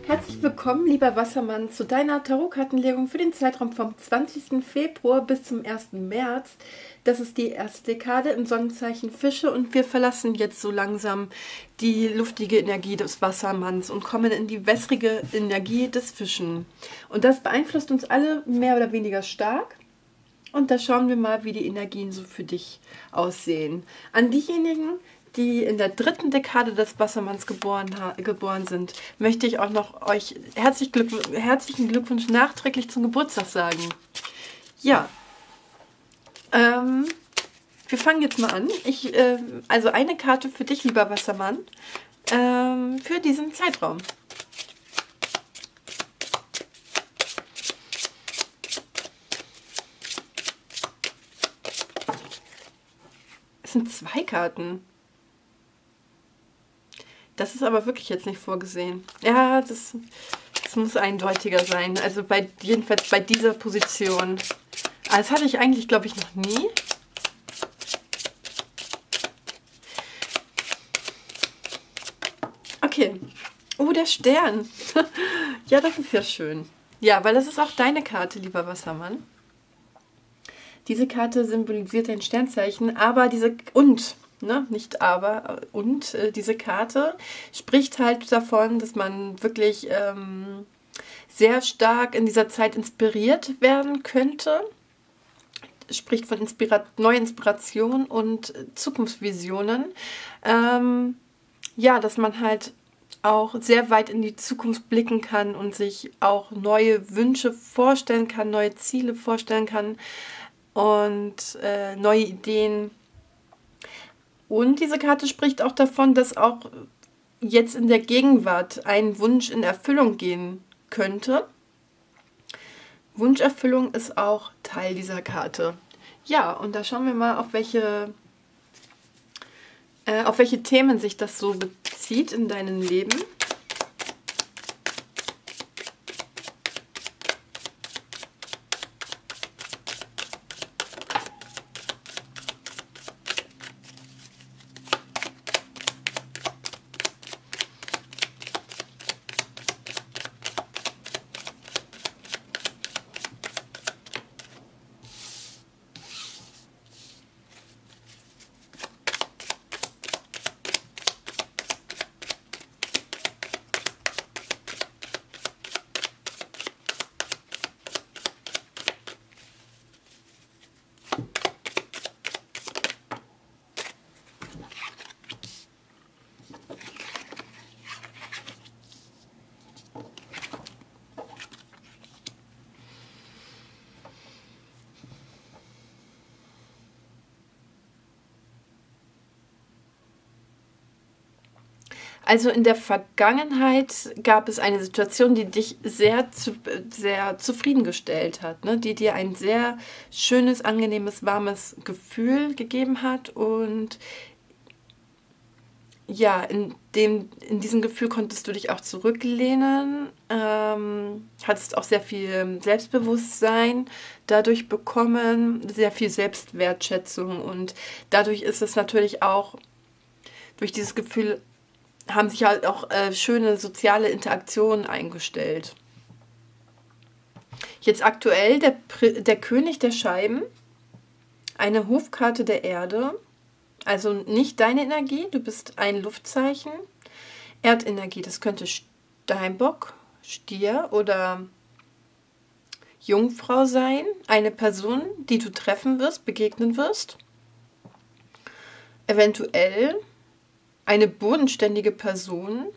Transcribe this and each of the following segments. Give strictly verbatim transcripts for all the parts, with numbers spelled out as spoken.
Herzlich willkommen, lieber Wassermann, zu deiner Tarotkartenlegung für den Zeitraum vom zwanzigsten Februar bis zum ersten März. Das ist die erste Dekade im Sonnenzeichen Fische und wir verlassen jetzt so langsam die luftige Energie des Wassermanns und kommen in die wässrige Energie des Fischen. Und das beeinflusst uns alle mehr oder weniger stark. Und da schauen wir mal, wie die Energien so für dich aussehen. An diejenigen, die in der dritten Dekade des Wassermanns geboren, geboren sind, möchte ich auch noch euch herzlich Glück, herzlichen Glückwunsch nachträglich zum Geburtstag sagen. Ja, ähm, wir fangen jetzt mal an. Ich, äh, also eine Karte für dich, lieber Wassermann, ähm, für diesen Zeitraum. Es sind zwei Karten. Das ist aber wirklich jetzt nicht vorgesehen. Ja, das, das muss eindeutiger sein. Also bei, jedenfalls bei dieser Position. Aber das hatte ich eigentlich, glaube ich, noch nie. Okay. Oh, der Stern. Ja, das ist ja schön. Ja, weil das ist auch deine Karte, lieber Wassermann. Diese Karte symbolisiert ein Sternzeichen, aber diese... Und... Ne, nicht aber, und äh, diese Karte spricht halt davon, dass man wirklich ähm, sehr stark in dieser Zeit inspiriert werden könnte. Spricht von Inspira- Neuinspiration und Zukunftsvisionen. Ähm, ja, dass man halt auch sehr weit in die Zukunft blicken kann und sich auch neue Wünsche vorstellen kann, neue Ziele vorstellen kann und äh, neue Ideen. Und diese Karte spricht auch davon, dass auch jetzt in der Gegenwart ein Wunsch in Erfüllung gehen könnte. Wunscherfüllung ist auch Teil dieser Karte. Ja, und da schauen wir mal, auf welche, äh, auf welche Themen sich das so bezieht in deinem Leben. Also in der Vergangenheit gab es eine Situation, die dich sehr, zu, sehr zufriedengestellt hat, ne? Die dir ein sehr schönes, angenehmes, warmes Gefühl gegeben hat. Und ja, in, dem, in diesem Gefühl konntest du dich auch zurücklehnen, ähm, hattest auch sehr viel Selbstbewusstsein dadurch bekommen, sehr viel Selbstwertschätzung. Und dadurch ist es natürlich auch durch dieses Gefühl haben sich halt auch äh, schöne soziale Interaktionen eingestellt. Jetzt aktuell der, der König der Scheiben, eine Hofkarte der Erde, also nicht deine Energie, du bist ein Luftzeichen. Erdenergie, das könnte Steinbock, Stier oder Jungfrau sein, eine Person, die du treffen wirst, begegnen wirst. Eventuell eine bodenständige Person.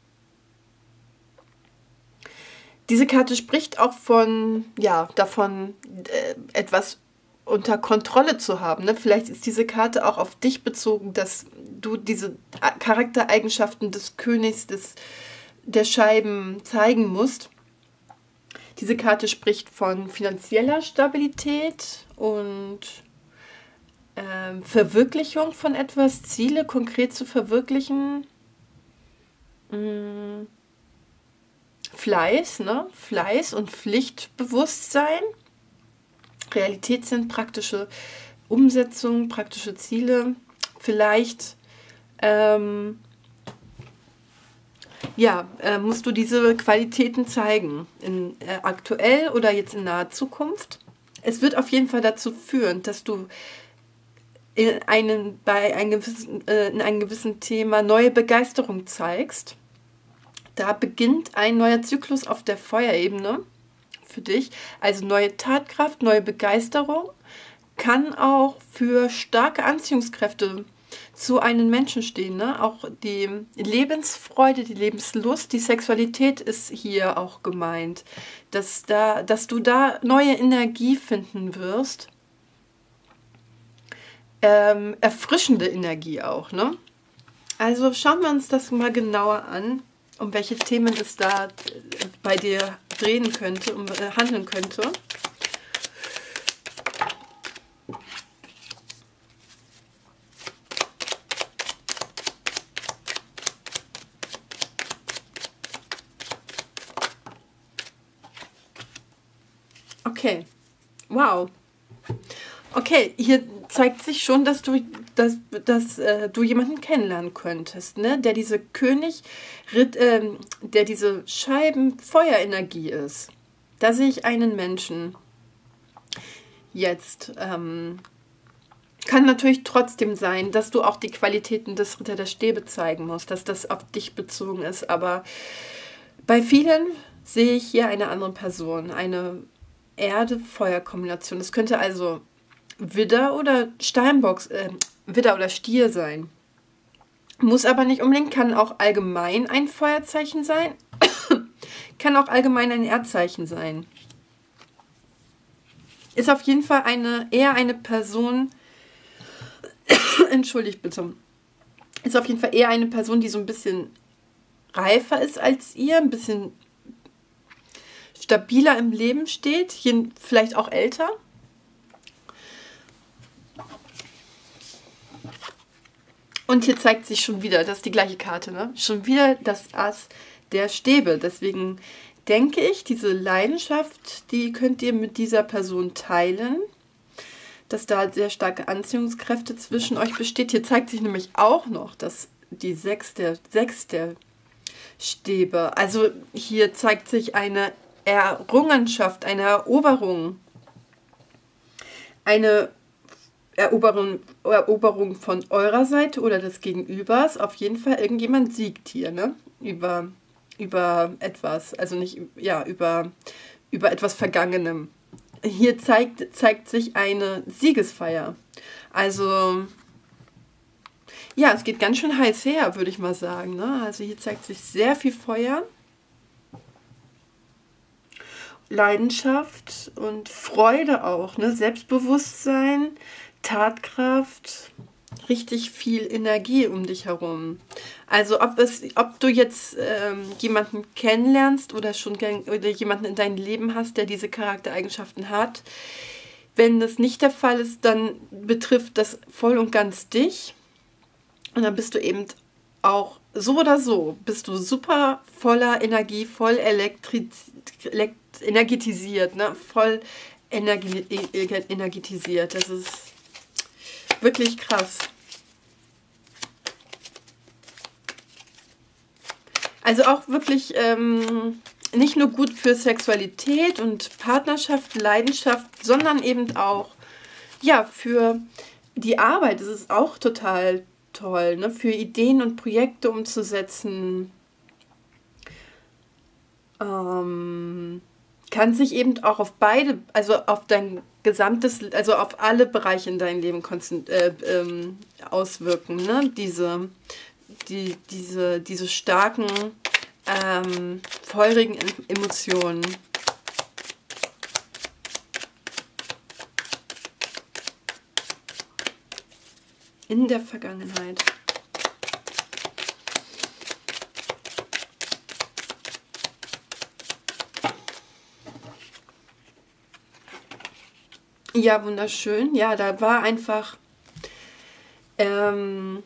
Diese Karte spricht auch von, ja, davon, äh, etwas unter Kontrolle zu haben. Ne? Vielleicht ist diese Karte auch auf dich bezogen, dass du diese Charaktereigenschaften des Königs des, der Scheiben zeigen musst. Diese Karte spricht von finanzieller Stabilität und Ähm, Verwirklichung von etwas, Ziele konkret zu verwirklichen, mm, Fleiß, ne? Fleiß und Pflichtbewusstsein, Realität sind praktische Umsetzung, praktische Ziele, vielleicht ähm, ja, äh, musst du diese Qualitäten zeigen. In, äh, aktuell oder jetzt in naher Zukunft. Es wird auf jeden Fall dazu führen, dass du in einem, bei einem gewissen, äh, in einem gewissen Thema neue Begeisterung zeigst. Da beginnt ein neuer Zyklus auf der Feuerebene für dich. Also neue Tatkraft, neue Begeisterung kann auch für starke Anziehungskräfte zu einem Menschen stehen. Ne? Auch die Lebensfreude, die Lebenslust, die Sexualität ist hier auch gemeint. Dass, da, dass du da neue Energie finden wirst. Ähm, erfrischende Energie auch. Ne? Also schauen wir uns das mal genauer an, um welche Themen es da bei dir drehen könnte, um äh, handeln könnte. Okay, wow. Okay, hier zeigt sich schon, dass du, dass, dass, äh, du jemanden kennenlernen könntest, ne? Der diese König, Ritt, ähm, der diese Scheiben-Feuerenergie ist. Da sehe ich einen Menschen jetzt. Ähm, kann natürlich trotzdem sein, dass du auch die Qualitäten des Ritter der Stäbe zeigen musst, dass das auf dich bezogen ist. Aber bei vielen sehe ich hier eine andere Person, eine Erde-Feuer-Kombination. Das könnte also Widder oder Steinbock, äh, Widder oder Stier sein. Muss aber nicht unbedingt, kann auch allgemein ein Feuerzeichen sein, kann auch allgemein ein Erdzeichen sein. Ist auf jeden Fall eine, eher eine Person, entschuldigt bitte, ist auf jeden Fall eher eine Person, die so ein bisschen reifer ist als ihr, ein bisschen stabiler im Leben steht, hier vielleicht auch älter. Und hier zeigt sich schon wieder, das ist die gleiche Karte, ne? Schon wieder das Ass der Stäbe. Deswegen denke ich, diese Leidenschaft, die könnt ihr mit dieser Person teilen, dass da sehr starke Anziehungskräfte zwischen euch besteht. Hier zeigt sich nämlich auch noch, dass die sechs der, sechs der Stäbe, also hier zeigt sich eine Errungenschaft, eine Eroberung, eine Eroberung, Eroberung von eurer Seite oder des Gegenübers. Auf jeden Fall, irgendjemand siegt hier, ne? Über, über etwas, also nicht, ja, über, über etwas Vergangenem. Hier zeigt, zeigt sich eine Siegesfeier. Also, ja, es geht ganz schön heiß her, würde ich mal sagen, ne? Also hier zeigt sich sehr viel Feuer. Leidenschaft und Freude auch, ne? Selbstbewusstsein, Tatkraft, richtig viel Energie um dich herum. Also ob es, ob du jetzt ähm, jemanden kennenlernst oder schon oder jemanden in deinem Leben hast, der diese Charaktereigenschaften hat, wenn das nicht der Fall ist, dann betrifft das voll und ganz dich. Und dann bist du eben auch so oder so, bist du super voller Energie, voll elektriz energetisiert, ne? Voll energi energetisiert. Das ist wirklich krass. Also auch wirklich ähm, nicht nur gut für Sexualität und Partnerschaft, Leidenschaft, sondern eben auch ja, für die Arbeit. Das ist auch total toll, ne? Für Ideen und Projekte umzusetzen. Ähm, kann sich eben auch auf beide, also auf dein gesamtes, also auf alle Bereiche in deinem Leben äh, ähm, auswirken, ne? Diese, die, diese, diese starken, ähm, feurigen Emotionen. In der Vergangenheit. Ja, wunderschön. Ja, da war einfach, ähm,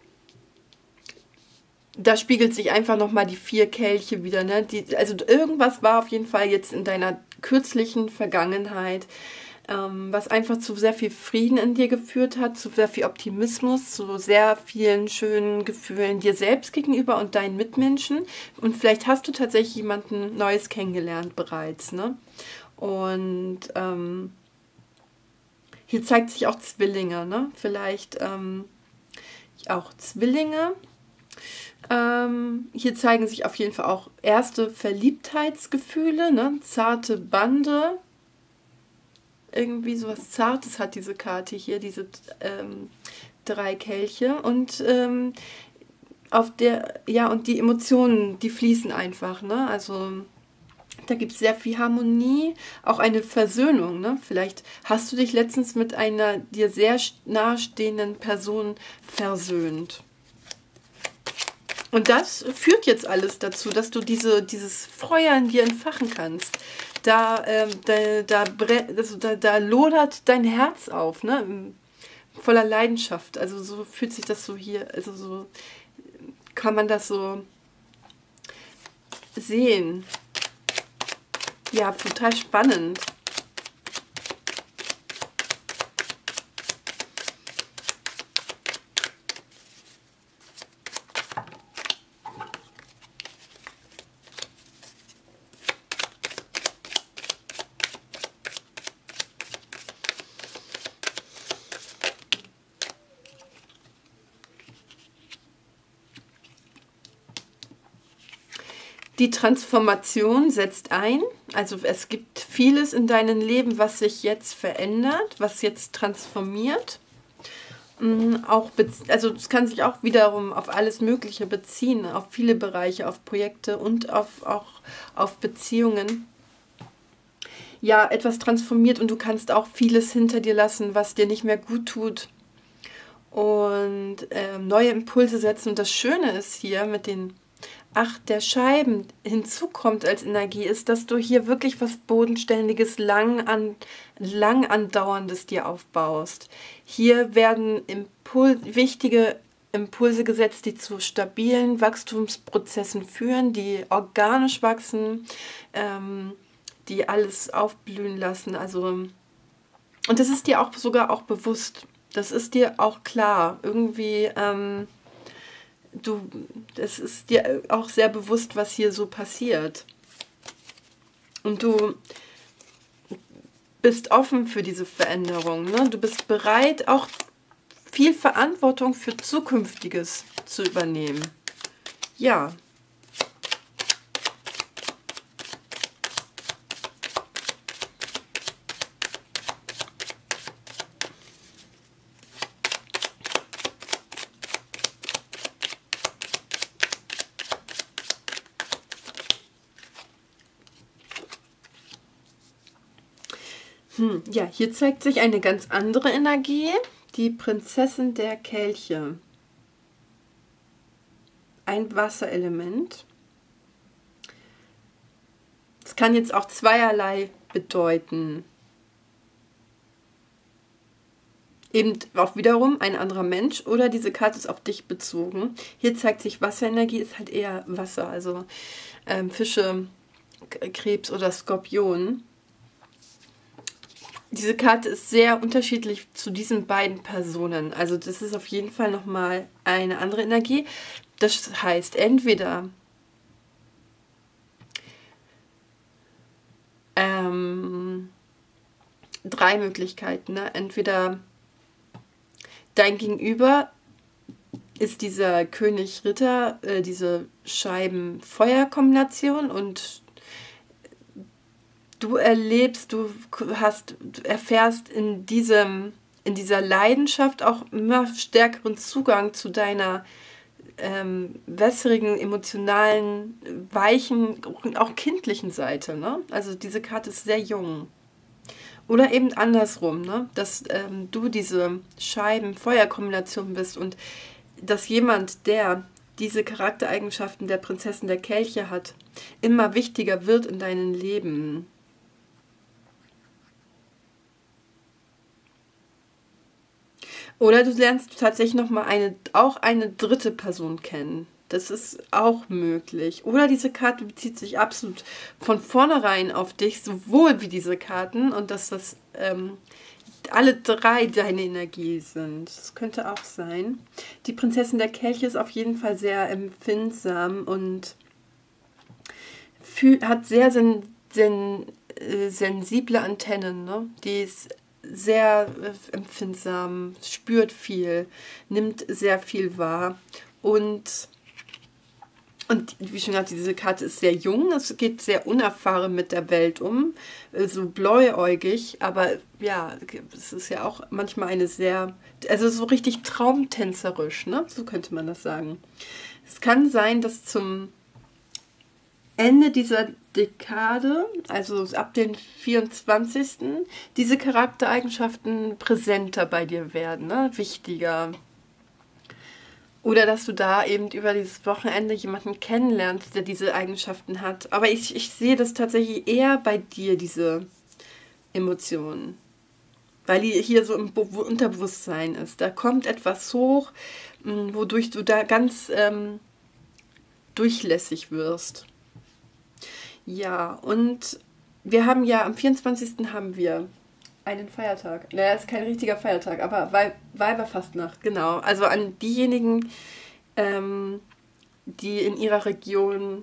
da spiegelt sich einfach nochmal die vier Kelche wieder, ne? Die, also irgendwas war auf jeden Fall jetzt in deiner kürzlichen Vergangenheit, ähm, was einfach zu sehr viel Frieden in dir geführt hat, zu sehr viel Optimismus, zu sehr vielen schönen Gefühlen dir selbst gegenüber und deinen Mitmenschen. Und vielleicht hast du tatsächlich jemanden Neues kennengelernt bereits, ne? Und ähm, hier zeigt sich auch Zwillinge, ne? Vielleicht ähm, auch Zwillinge. Ähm, hier zeigen sich auf jeden Fall auch erste Verliebtheitsgefühle, ne? Zarte Bande. Irgendwie sowas Zartes hat diese Karte hier, diese ähm, drei Kelche. Und ähm, auf der, ja, und die Emotionen, die fließen einfach, ne? Also da gibt es sehr viel Harmonie, auch eine Versöhnung, ne? Vielleicht hast du dich letztens mit einer dir sehr nahestehenden Person versöhnt. Und das führt jetzt alles dazu, dass du diese, dieses Feuer in dir entfachen kannst. Da, ähm, da, da, also da, da lodert dein Herz auf, ne? Voller Leidenschaft. Also so fühlt sich das so hier, also so kann man das so sehen. Ja, total spannend. Die Transformation setzt ein, also es gibt vieles in deinem Leben, was sich jetzt verändert, was jetzt transformiert. Auch also es kann sich auch wiederum auf alles Mögliche beziehen, auf viele Bereiche, auf Projekte und auf, auch auf Beziehungen. Ja, etwas transformiert und du kannst auch vieles hinter dir lassen, was dir nicht mehr gut tut. Und äh, neue Impulse setzen. Und das Schöne ist hier mit den Acht der Scheiben hinzukommt als Energie, ist, dass du hier wirklich was Bodenständiges, lang, an, lang andauerndes dir aufbaust. Hier werden Impul wichtige Impulse gesetzt, die zu stabilen Wachstumsprozessen führen, die organisch wachsen, ähm, die alles aufblühen lassen. Also, und das ist dir auch sogar auch bewusst. Das ist dir auch klar. Irgendwie... Ähm, Du, es ist dir auch sehr bewusst, was hier so passiert. Und du bist offen für diese Veränderung. Ne? Du bist bereit, auch viel Verantwortung für Zukünftiges zu übernehmen. Ja. Hm, ja, hier zeigt sich eine ganz andere Energie, die Prinzessin der Kelche. Ein Wasserelement. Es kann jetzt auch zweierlei bedeuten. Eben auch wiederum ein anderer Mensch oder diese Karte ist auf dich bezogen. Hier zeigt sich Wasserenergie, ist halt eher Wasser, also ähm, Fische, Krebs oder Skorpion. Diese Karte ist sehr unterschiedlich zu diesen beiden Personen. Also das ist auf jeden Fall nochmal eine andere Energie. Das heißt, entweder ähm, drei Möglichkeiten. Ne? Entweder dein Gegenüber ist dieser König-Ritter, äh, diese Scheiben-Feuer-Kombination und du erlebst, du hast, du erfährst in diesem, in dieser Leidenschaft auch immer stärkeren Zugang zu deiner ähm, wässrigen, emotionalen, weichen, auch kindlichen Seite. Ne? Also diese Karte ist sehr jung. Oder eben andersrum, ne? Dass ähm, du diese Scheiben-Feuer-Kombination bist und dass jemand, der diese Charaktereigenschaften der Prinzessin der Kelche hat, immer wichtiger wird in deinem Leben. Oder du lernst tatsächlich noch mal eine, auch eine dritte Person kennen. Das ist auch möglich. Oder diese Karte bezieht sich absolut von vornherein auf dich, sowohl wie diese Karten und dass das ähm, alle drei deine Energie sind. Das könnte auch sein. Die Prinzessin der Kelche ist auf jeden Fall sehr empfindsam und fühl, hat sehr sen, sen, äh, sensible Antennen. Ne? Die ist sehr äh, empfindsam, spürt viel, nimmt sehr viel wahr und Und wie schon gesagt, diese Karte ist sehr jung, es geht sehr unerfahren mit der Welt um, so bläuäugig, aber ja, es ist ja auch manchmal eine sehr, also so richtig traumtänzerisch, ne? So könnte man das sagen. Es kann sein, dass zum Ende dieser Dekade, also ab dem vierundzwanzigsten diese Charaktereigenschaften präsenter bei dir werden, ne? Wichtiger. Oder dass du da eben über dieses Wochenende jemanden kennenlernst, der diese Eigenschaften hat. Aber ich, ich sehe das tatsächlich eher bei dir, diese Emotionen. Weil die hier so im Be- Unterbewusstsein ist. Da kommt etwas hoch, mh, wodurch du da ganz ähm, durchlässig wirst. Ja, und wir haben ja am vierundzwanzigsten haben wir einen Feiertag. Naja, ist kein richtiger Feiertag, aber Wei- Weiberfastnacht, genau. Also an diejenigen, ähm, die in ihrer Region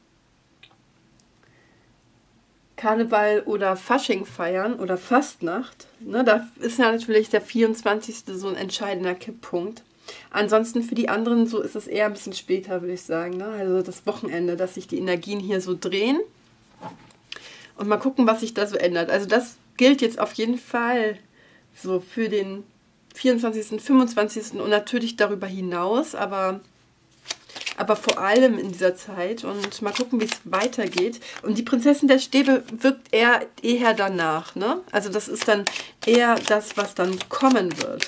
Karneval oder Fasching feiern oder Fastnacht, ne, da ist ja natürlich der vierundzwanzigste so ein entscheidender Kipppunkt. Ansonsten für die anderen so ist es eher ein bisschen später, würde ich sagen. Ne? Also das Wochenende, dass sich die Energien hier so drehen. Und mal gucken, was sich da so ändert. Also das gilt jetzt auf jeden Fall so für den vierundzwanzigsten, fünfundzwanzigsten und natürlich darüber hinaus, aber, aber vor allem in dieser Zeit. Und mal gucken, wie es weitergeht. Und die Prinzessin der Stäbe wirkt eher, eher danach. Ne? Also das ist dann eher das, was dann kommen wird.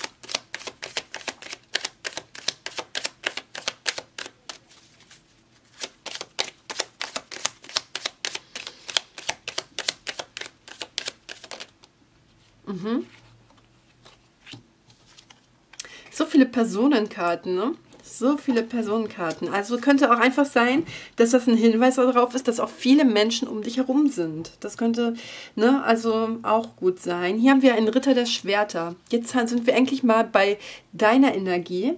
Mhm. So viele Personenkarten, ne? So viele Personenkarten. Also könnte auch einfach sein, dass das ein Hinweis darauf ist, dass auch viele Menschen um dich herum sind. Das könnte, ne, also auch gut sein. Hier haben wir einen Ritter der Schwerter. Jetzt sind wir endlich mal bei deiner Energie.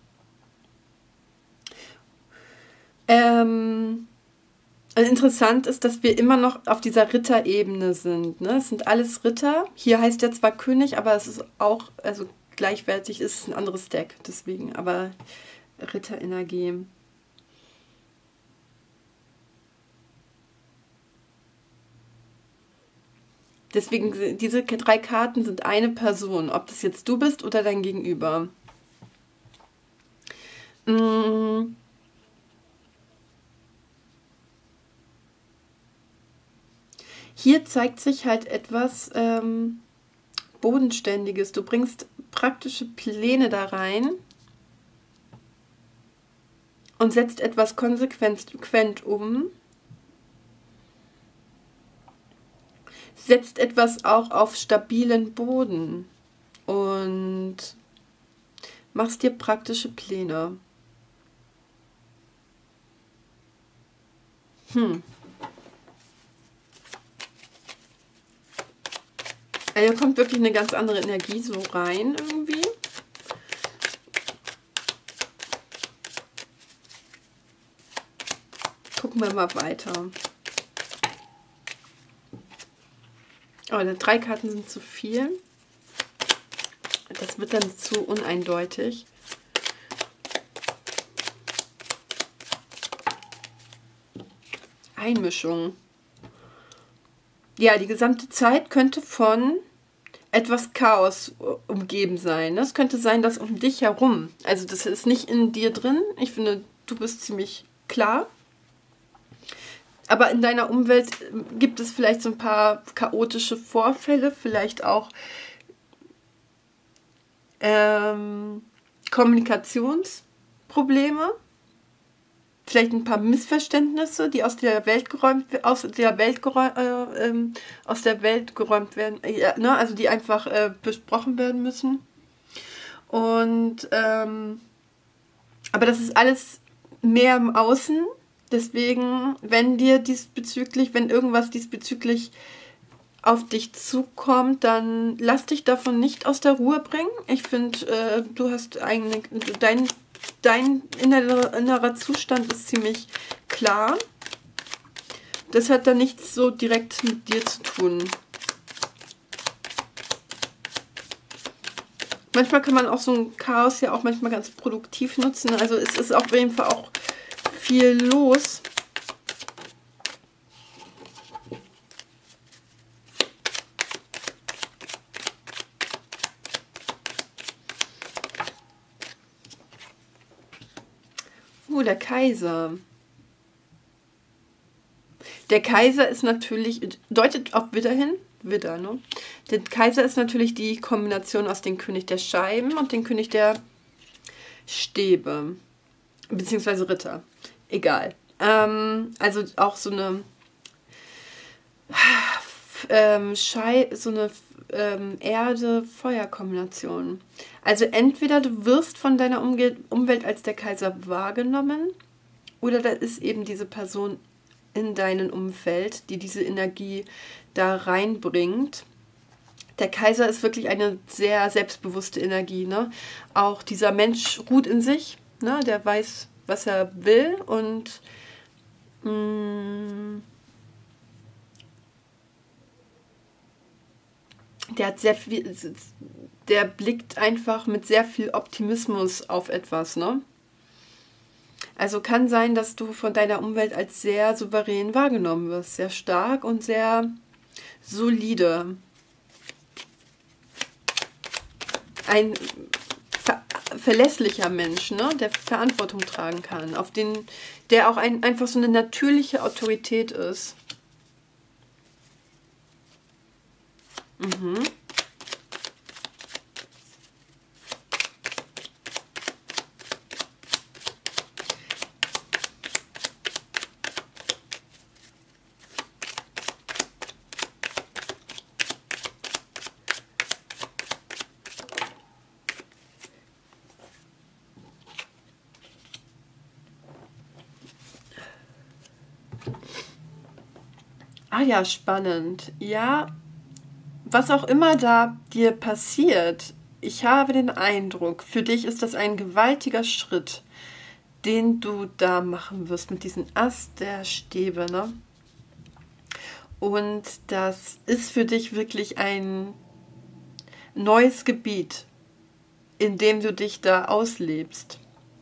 Ähm... Also interessant ist, dass wir immer noch auf dieser Ritterebene sind. Ne? Es sind alles Ritter. Hier heißt er zwar König, aber es ist auch, also gleichwertig ist es ein anderes Deck. Deswegen, aber Ritterenergie. Deswegen, diese drei Karten sind eine Person. Ob das jetzt du bist oder dein Gegenüber. Mmh. Hier zeigt sich halt etwas ähm, Bodenständiges. Du bringst praktische Pläne da rein und setzt etwas konsequent um. Setzt etwas auch auf stabilen Boden und machst dir praktische Pläne. Hm. Also hier kommt wirklich eine ganz andere Energie so rein irgendwie. Gucken wir mal weiter. Oh, die drei Karten sind zu viel. Das wird dann zu uneindeutig. Einmischung. Ja, die gesamte Zeit könnte von etwas Chaos umgeben sein. Es könnte sein, dass um dich herum, also das ist nicht in dir drin, ich finde, du bist ziemlich klar, aber in deiner Umwelt gibt es vielleicht so ein paar chaotische Vorfälle, vielleicht auch ähm, Kommunikationsprobleme. Vielleicht ein paar Missverständnisse, die aus der Welt geräumt, aus der Welt geräumt, äh, ähm, aus der Welt geräumt werden, äh, ne? Also die einfach äh, besprochen werden müssen. Und ähm, aber das ist alles mehr im Außen. Deswegen, wenn dir diesbezüglich, wenn irgendwas diesbezüglich auf dich zukommt, dann lass dich davon nicht aus der Ruhe bringen. Ich finde, äh, du hast eigentlich, dein, dein innerer, innerer Zustand ist ziemlich klar. Das hat dann nichts so direkt mit dir zu tun. Manchmal kann man auch so ein Chaos ja auch manchmal ganz produktiv nutzen. Also es ist auf jeden Fall auch viel los. Oh, der Kaiser. Der Kaiser ist natürlich, deutet auf Widder hin, Widder, ne? Der Kaiser ist natürlich die Kombination aus dem König der Scheiben und dem König der Stäbe. Beziehungsweise Ritter. Egal. Ähm, also auch so eine ähm, Schei so eine ähm, Erde-Feuer-Kombination. Also entweder du wirst von deiner Umge Umwelt als der Kaiser wahrgenommen oder da ist eben diese Person in deinem Umfeld, die diese Energie da reinbringt. Der Kaiser ist wirklich eine sehr selbstbewusste Energie, ne? Auch dieser Mensch ruht in sich, ne? Der weiß, was er will und mh, der hat sehr viel, der blickt einfach mit sehr viel Optimismus auf etwas, ne? Also kann sein, dass du von deiner Umwelt als sehr souverän wahrgenommen wirst, sehr stark und sehr solide. Ein ver verlässlicher Mensch, ne? Der Verantwortung tragen kann, auf den, der auch ein, einfach so eine natürliche Autorität ist. Mhm. Ah ja, spannend. Ja, was auch immer da dir passiert, ich habe den Eindruck, für dich ist das ein gewaltiger Schritt, den du da machen wirst mit diesem Ast der Stäbe, ne? Und das ist für dich wirklich ein neues Gebiet, in dem du dich da auslebst.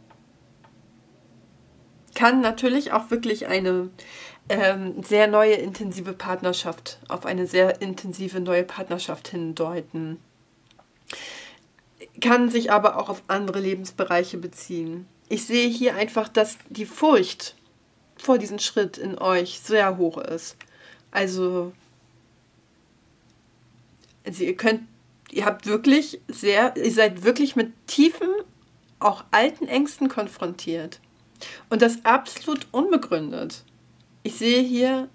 Kann natürlich auch wirklich eine ähm, sehr neue, intensive Partnerschaft, auf eine sehr intensive neue Partnerschaft hindeuten. Kann sich aber auch auf andere Lebensbereiche beziehen. Ich sehe hier einfach, dass die Furcht vor diesem Schritt in euch sehr hoch ist. Also, also ihr könnt, ihr habt wirklich sehr, ihr seid wirklich mit tiefen, auch alten Ängsten konfrontiert. Und das absolut unbegründet. Ich sehe hier,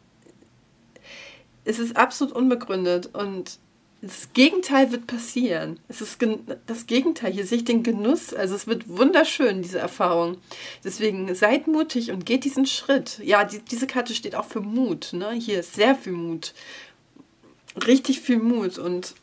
es ist absolut unbegründet und das Gegenteil wird passieren. Es ist das Gegenteil. Hier sehe ich den Genuss. Also es wird wunderschön, diese Erfahrung. Deswegen seid mutig und geht diesen Schritt. Ja, die, diese Karte steht auch für Mut. Ne? Hier ist sehr viel Mut. Richtig viel Mut. Und,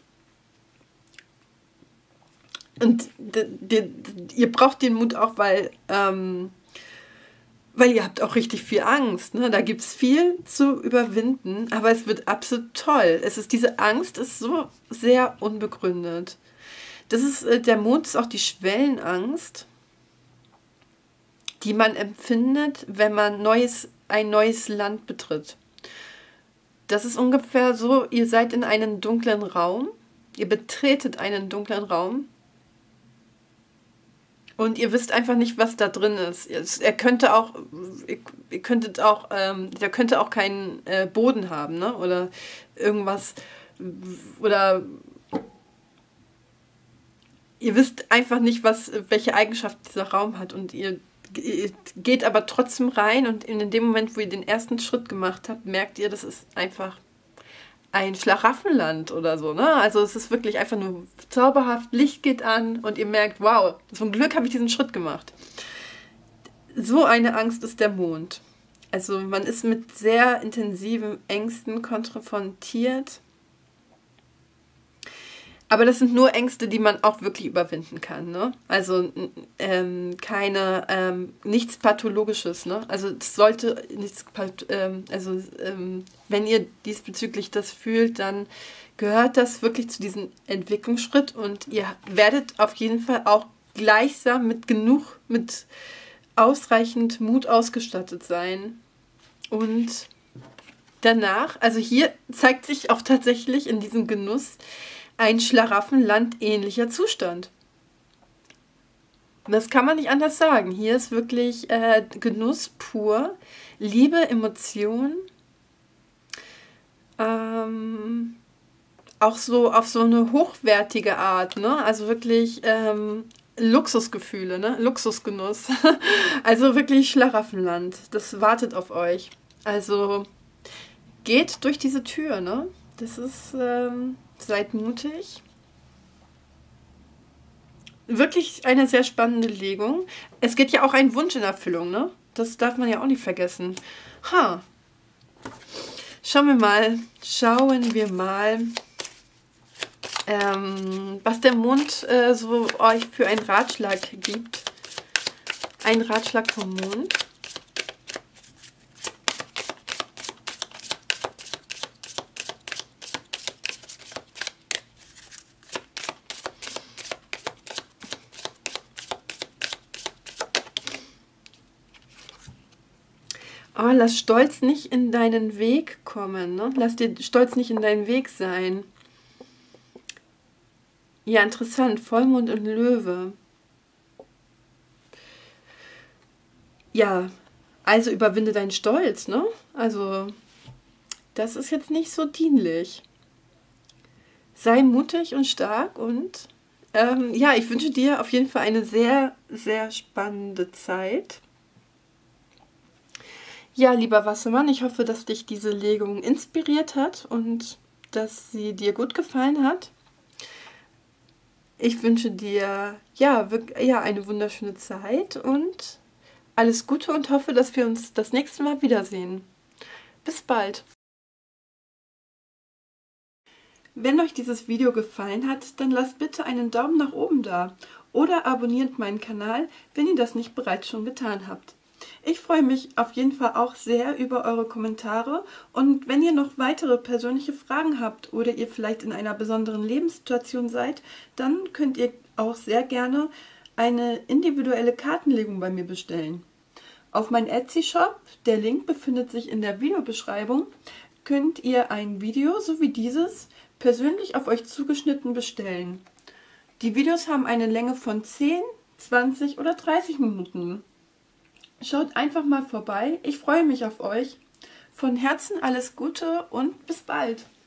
und ihr braucht den Mut auch, weil... Ähm, Weil ihr habt auch richtig viel Angst. Ne? Da gibt es viel zu überwinden, aber es wird absolut toll. Es ist, diese Angst ist so sehr unbegründet. Das ist, äh, der Mond ist auch die Schwellenangst, die man empfindet, wenn man neues, ein neues Land betritt. Das ist ungefähr so, ihr seid in einem dunklen Raum, ihr betretet einen dunklen Raum, und ihr wisst einfach nicht, was da drin ist. Er könnte auch, ihr könntet auch, ähm, der könnte auch keinen äh, Boden haben, ne? Oder irgendwas, oder ihr wisst einfach nicht, was, welche Eigenschaft dieser Raum hat. Und ihr, ihr geht aber trotzdem rein und in dem Moment, wo ihr den ersten Schritt gemacht habt, merkt ihr, das ist einfach ein Schlaraffenland oder so, ne? Also es ist wirklich einfach nur zauberhaft, Licht geht an und ihr merkt, wow, zum Glück habe ich diesen Schritt gemacht. so eine Angst ist der Mond. Also man ist mit sehr intensiven Ängsten konfrontiert. Aber das sind nur Ängste, die man auch wirklich überwinden kann, ne? Also ähm, keine, ähm, nichts Pathologisches, ne? Also es sollte nichts, ähm, also ähm, wenn ihr diesbezüglich das fühlt, dann gehört das wirklich zu diesem Entwicklungsschritt und ihr werdet auf jeden Fall auch gleichsam mit genug, mit ausreichend Mut ausgestattet sein. Und danach, also hier zeigt sich auch tatsächlich in diesem Genuss ein Schlaraffenland-ähnlicher Zustand. Das kann man nicht anders sagen. Hier ist wirklich äh, Genuss pur, Liebe, Emotion, ähm, auch so auf so eine hochwertige Art, ne? Also wirklich ähm, Luxusgefühle, ne? Luxusgenuss. Also wirklich Schlaraffenland. Das wartet auf euch. Also geht durch diese Tür, ne? Das ist, ähm, seid mutig. Wirklich eine sehr spannende Legung. Es geht ja auch ein Wunsch in Erfüllung, ne? Das darf man ja auch nicht vergessen. Ha. Schauen wir mal, schauen wir mal, ähm, was der Mond äh, so euch für einen Ratschlag gibt. Ein Ratschlag vom Mond. Oh, lass Stolz nicht in deinen Weg kommen, ne? Lass dir Stolz nicht in deinen Weg sein. Ja, interessant. Vollmond und Löwe. Ja, also überwinde deinen Stolz, ne? Also, das ist jetzt nicht so dienlich. Sei mutig und stark und ähm, ja, ich wünsche dir auf jeden Fall eine sehr, sehr spannende Zeit. Ja, lieber Wassermann, ich hoffe, dass dich diese Legung inspiriert hat und dass sie dir gut gefallen hat. Ich wünsche dir ja, wirklich, ja eine wunderschöne Zeit und alles Gute und hoffe, dass wir uns das nächste Mal wiedersehen. Bis bald! Wenn euch dieses Video gefallen hat, dann lasst bitte einen Daumen nach oben da oder abonniert meinen Kanal, wenn ihr das nicht bereits schon getan habt. Ich freue mich auf jeden Fall auch sehr über eure Kommentare und wenn ihr noch weitere persönliche Fragen habt oder ihr vielleicht in einer besonderen Lebenssituation seid, dann könnt ihr auch sehr gerne eine individuelle Kartenlegung bei mir bestellen. Auf meinem Etsy-Shop, der Link befindet sich in der Videobeschreibung, könnt ihr ein Video so wie dieses persönlich auf euch zugeschnitten bestellen. Die Videos haben eine Länge von zehn, zwanzig oder dreißig Minuten. Schaut einfach mal vorbei. Ich freue mich auf euch. Von Herzen alles Gute und bis bald.